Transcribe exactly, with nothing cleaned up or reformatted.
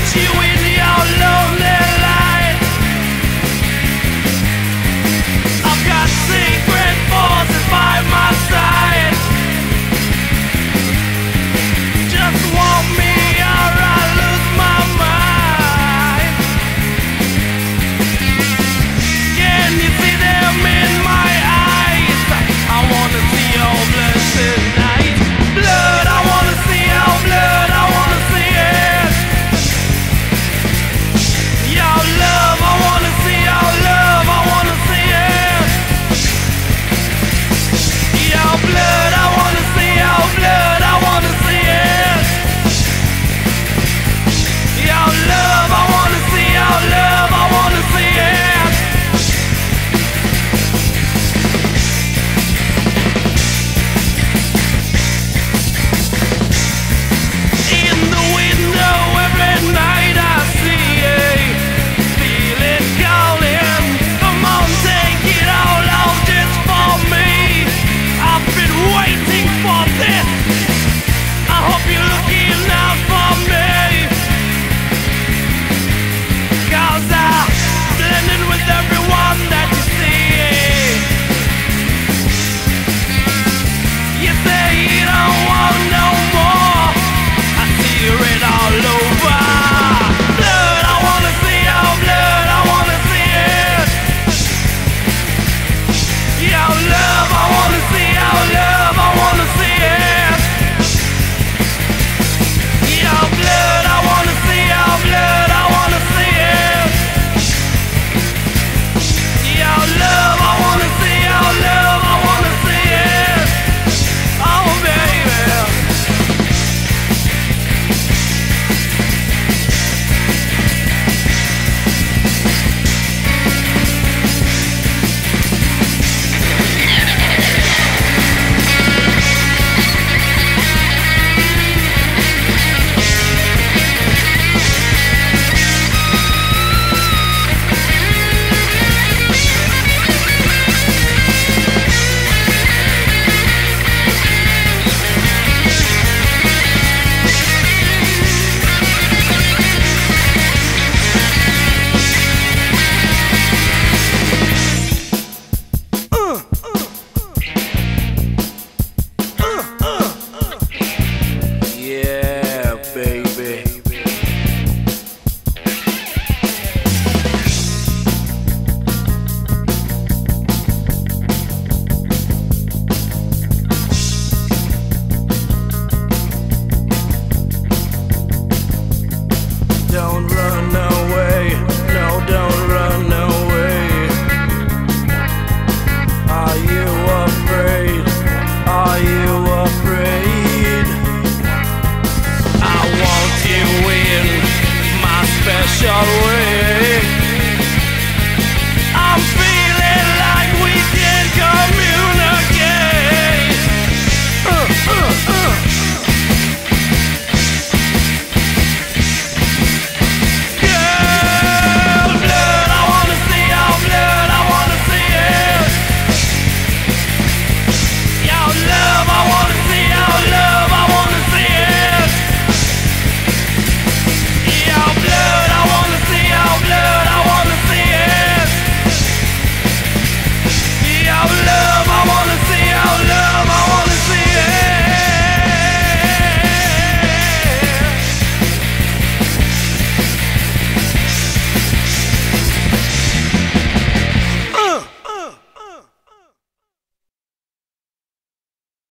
you in your lonely light. I've got secret forces by my side. Just want me or I lose my mind. Can you see them in my eyes? I wanna see your blessed night. Blood, I wanna see your blood, I wanna see it. Your love, I wanna see your love, I wanna see it. Your blood, I wanna see your blood, I wanna see it. Your love, I wanna see your love, I wanna see it. In the window every night I see it. Feel it calling. Come on, take it all off just for me. I've been waiting for this. I hope you're looking out for me. Cause I'm blending with everyone that you see. You say you don't want no more. I see it all over. Blood, I wanna see your blood, I wanna see it. Your love, I wanna see your love, I wanna see it. Your blood, I wanna see your blood, I wanna see it. Your love, I wanna see your love, I wanna see it. Oh baby. Yeah, baby. Don't run away, no, don't run away. Are you afraid? Are you afraid? I want you in my special way.